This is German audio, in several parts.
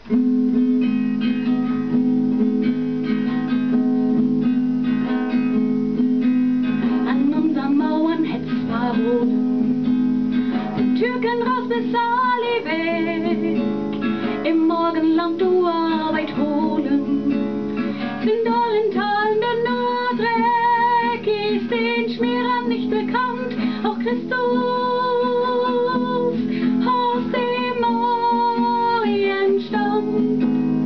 An unseren Mauern hetzt Parolen, von Türken raus bis Ali weg. Im Morgenland du Arbeit holen, sind allen Talen der nur Dreck, ist den Schmierern nicht bekannt, auch Christus aus dem Orient stammt.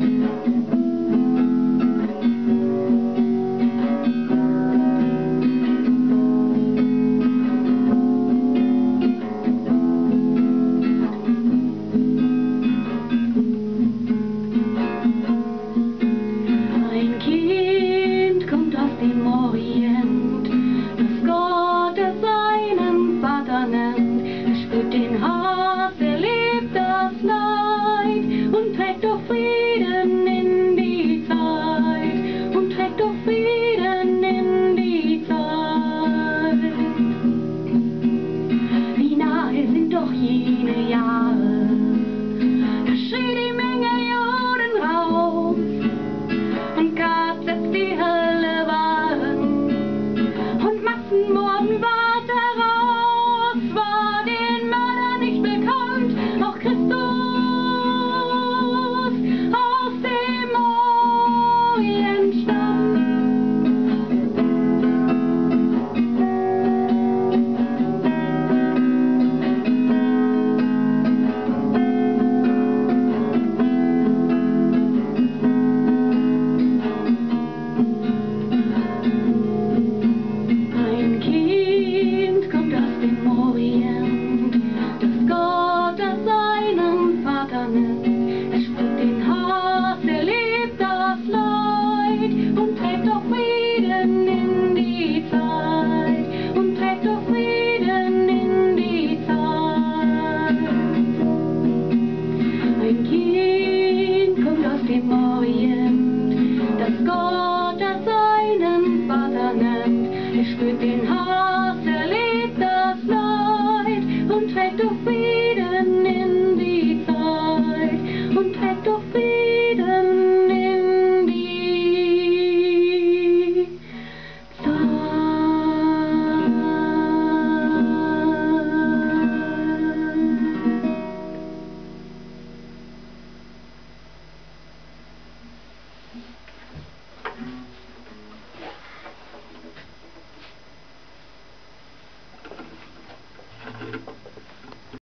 Dem Orient, das Gott seinen Vater nennt. Er spürt den Hass, er lebt das Leid und trägt doch Frieden in die Zeit, und trägt doch Frieden in die Zeit. Wie nahe sind doch jene Jahre, da schrie die Menge Juden raus und Gott setzt die Hölle Morden ward heraus, war den Mördern nicht bekannt, auch Christus aus dem Orient stammt. Orient, das Gott seinen Vater nennt.